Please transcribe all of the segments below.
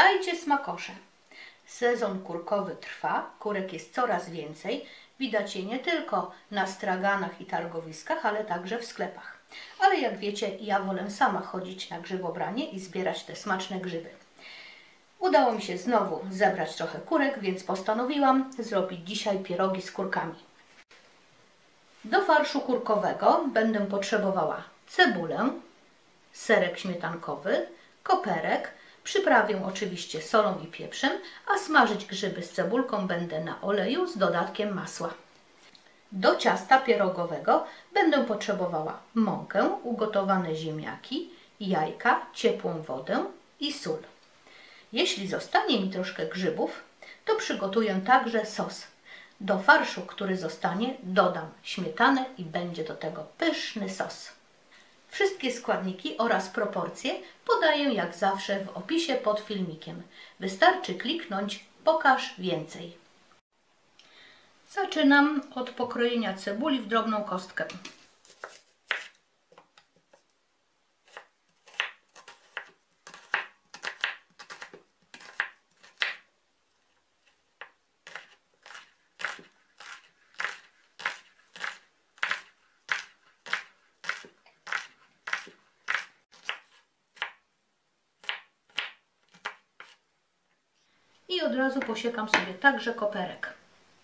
Witajcie smakosze! Sezon kurkowy trwa, kurek jest coraz więcej. Widać je nie tylko na straganach i targowiskach, ale także w sklepach. Ale jak wiecie, ja wolę sama chodzić na grzybobranie i zbierać te smaczne grzyby. Udało mi się znowu zebrać trochę kurek, więc postanowiłam zrobić dzisiaj pierogi z kurkami. Do farszu kurkowego będę potrzebowała cebulę, serek śmietankowy, koperek. Przyprawię oczywiście solą i pieprzem, a smażyć grzyby z cebulką będę na oleju z dodatkiem masła. Do ciasta pierogowego będę potrzebowała mąkę, ugotowane ziemniaki, jajka, ciepłą wodę i sól. Jeśli zostanie mi troszkę grzybów, to przygotuję także sos. Do farszu, który zostanie, dodam śmietanę i będzie do tego pyszny sos. Wszystkie składniki oraz proporcje podaję jak zawsze w opisie pod filmikiem. Wystarczy kliknąć Pokaż więcej. Zaczynam od pokrojenia cebuli w drobną kostkę. I od razu posiekam sobie także koperek.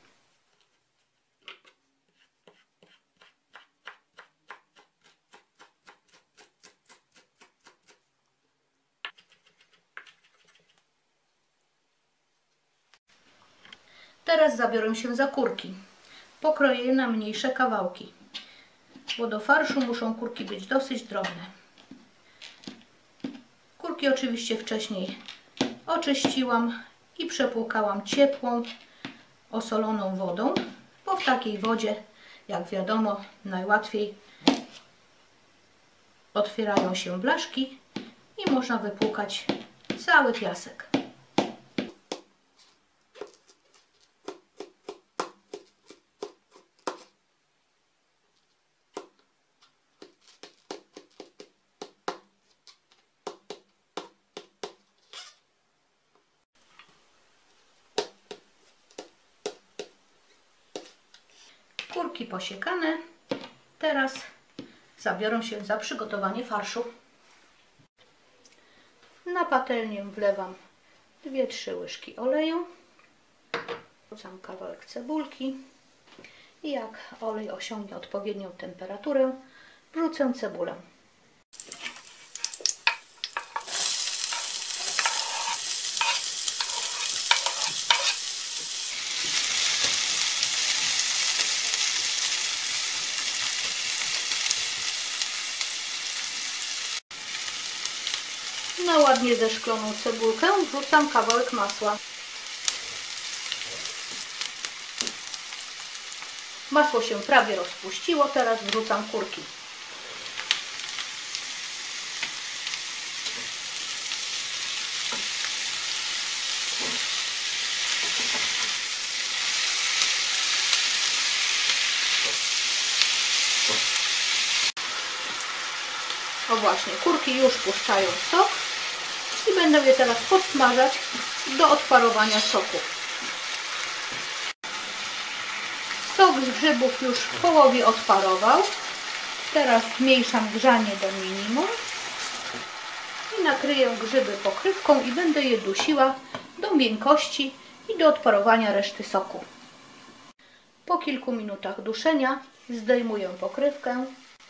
Teraz zabiorę się za kurki. Pokroję je na mniejsze kawałki, bo do farszu muszą kurki być dosyć drobne. Kurki oczywiście wcześniej oczyściłam i przepłukałam ciepłą, osoloną wodą, bo w takiej wodzie, jak wiadomo, najłatwiej otwierają się blaszki i można wypłukać cały piasek. Kurki posiekane. Teraz zabiorę się za przygotowanie farszu. Na patelnię wlewam 2-3 łyżki oleju. Wrzucam kawałek cebulki i jak olej osiągnie odpowiednią temperaturę, wrzucę cebulę. Na ładnie zeszkloną cebulkę wrzucam kawałek masła. Masło się prawie rozpuściło, teraz wrzucam kurki. O właśnie, kurki już puszczają sok i będę je teraz podsmażać do odparowania soku. Sok z grzybów już w połowie odparował. Teraz zmniejszam grzanie do minimum i nakryję grzyby pokrywką i będę je dusiła do miękkości i do odparowania reszty soku. Po kilku minutach duszenia zdejmuję pokrywkę.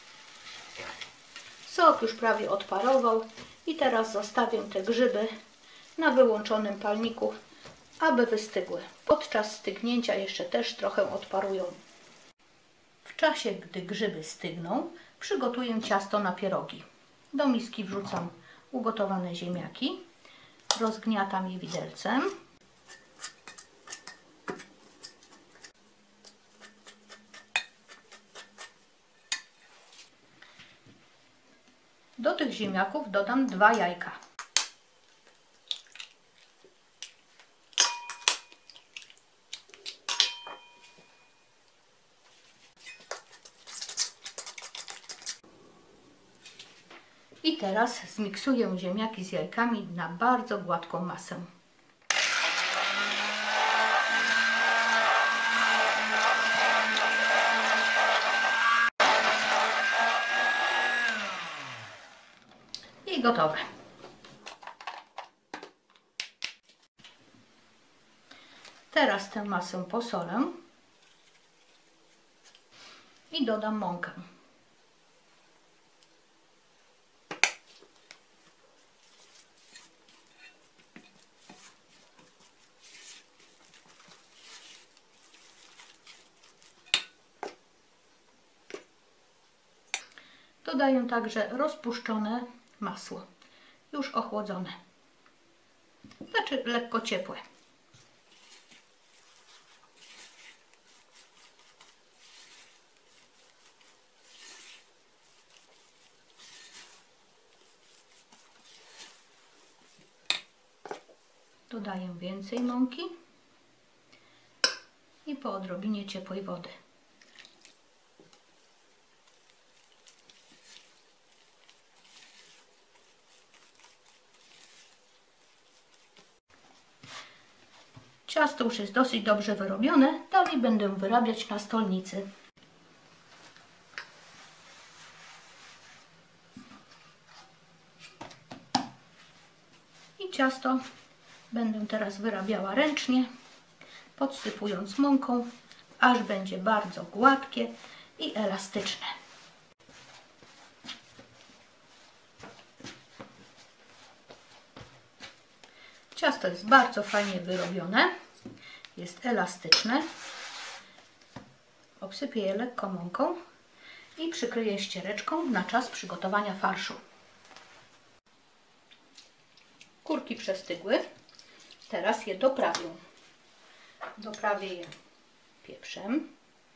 Sok już prawie odparował i teraz zostawię te grzyby na wyłączonym palniku, aby wystygły. Podczas stygnięcia jeszcze też trochę odparują. W czasie, gdy grzyby stygną, przygotuję ciasto na pierogi. Do miski wrzucam ugotowane ziemniaki, rozgniatam je widelcem. Do tych ziemniaków dodam 2 jajka. I I teraz zmiksuję ziemniaki z jajkami na bardzo gładką masę. I gotowe. Teraz tę masę posolę i dodam mąkę. Dodaję także rozpuszczone masło, już ochłodzone, znaczy lekko ciepłe. Dodaję więcej mąki i po odrobinie ciepłej wody. Ciasto już jest dosyć dobrze wyrobione, dalej będę wyrabiać na stolnicy. I ciasto będę teraz wyrabiała ręcznie, podsypując mąką, aż będzie bardzo gładkie i elastyczne. Ciasto jest bardzo fajnie wyrobione, jest elastyczne. Obsypię je lekko mąką i przykryję ściereczką na czas przygotowania farszu. Kurki przestygły, teraz je doprawię. Doprawię je pieprzem,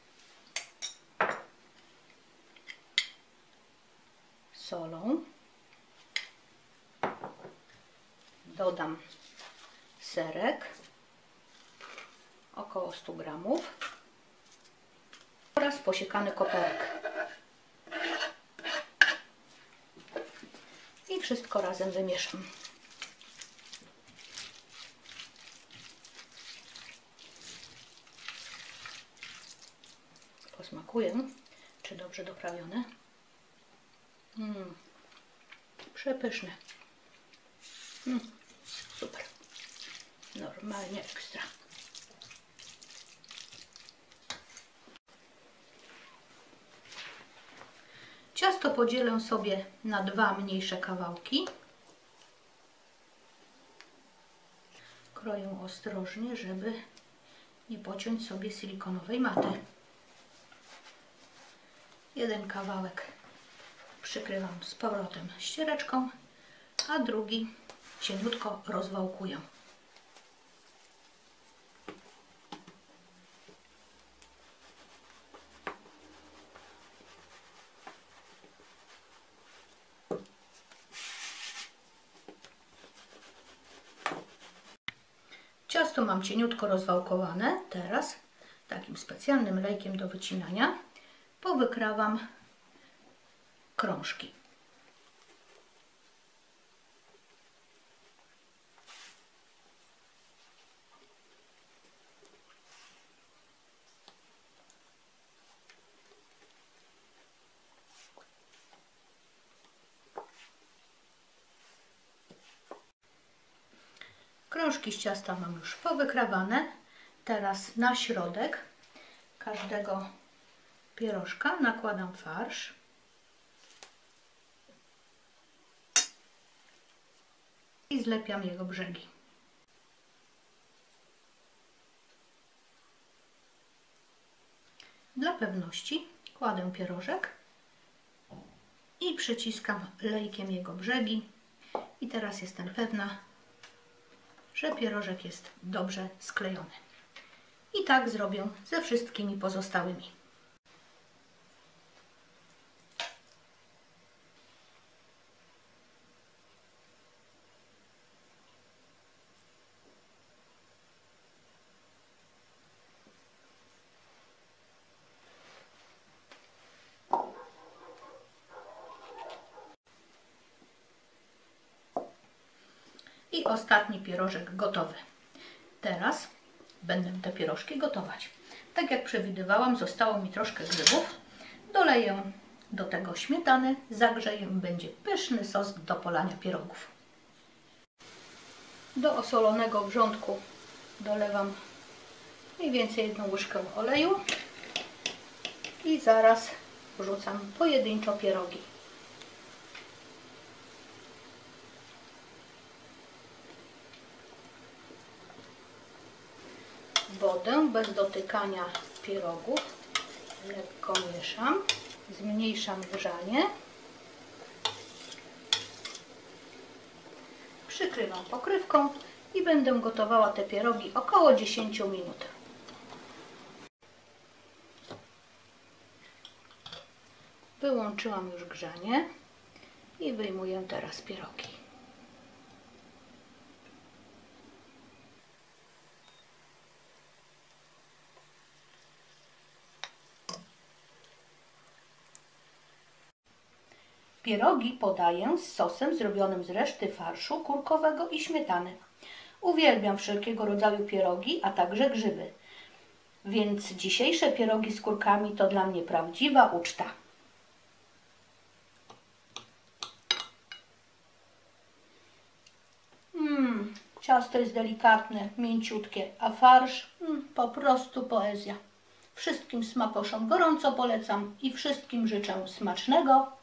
solą, dodam serek, około 100 gramów oraz posiekany koperek. I wszystko razem wymieszam. Posmakuję, czy dobrze doprawione. Przepyszne. Super. Normalnie ekstra. Ciasto podzielę sobie na 2 mniejsze kawałki. Kroję ostrożnie, żeby nie pociąć sobie silikonowej maty. Jeden kawałek przykrywam z powrotem ściereczką, a drugi cieniutko rozwałkuję. Ciasto mam cieniutko rozwałkowane. Teraz takim specjalnym lejkiem do wycinania powykrawam krążki. Krążki z ciasta mam już powykrawane. Teraz na środek każdego pierożka nakładam farsz. I zlepiam jego brzegi. Dla pewności kładę pierożek i przyciskam lejkiem jego brzegi. I teraz jestem pewna, że pierożek jest dobrze sklejony. I tak zrobię ze wszystkimi pozostałymi. I ostatni pierożek gotowy. Teraz będę te pierożki gotować. Tak jak przewidywałam, zostało mi troszkę grzybów. Doleję do tego śmietany, zagrzeję, będzie pyszny sos do polania pierogów. Do osolonego wrzątku dolewam mniej więcej 1 łyżkę oleju i zaraz wrzucam pojedynczo pierogi. Wodę bez dotykania pierogów lekko mieszam, zmniejszam grzanie, przykrywam pokrywką i będę gotowała te pierogi około 10 minut. Wyłączyłam już grzanie i wyjmuję teraz pierogi. Pierogi podaję z sosem zrobionym z reszty farszu kurkowego i śmietany. Uwielbiam wszelkiego rodzaju pierogi, a także grzyby. Więc dzisiejsze pierogi z kurkami to dla mnie prawdziwa uczta. Ciasto jest delikatne, mięciutkie, a farsz po prostu poezja. Wszystkim smakoszom gorąco polecam i wszystkim życzę smacznego